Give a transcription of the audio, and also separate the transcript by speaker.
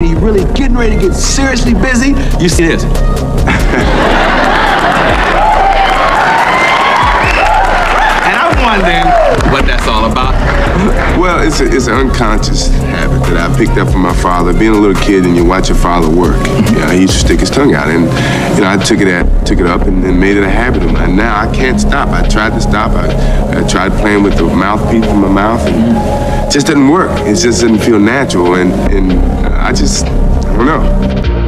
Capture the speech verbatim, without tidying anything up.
Speaker 1: you're really getting ready to get seriously busy, you see this. Wondering what that's all about.
Speaker 2: Well, it's, a, it's an unconscious habit that I picked up from my father. Being a little kid and you watch your father work, you know, he used to stick his tongue out, and you know, I took it at, took it up and then made it a habit of mine. Now I can't stop. I tried to stop. I, I tried playing with the mouthpiece in my mouth, and it just doesn't work. It just doesn't feel natural, and and I just I don't know.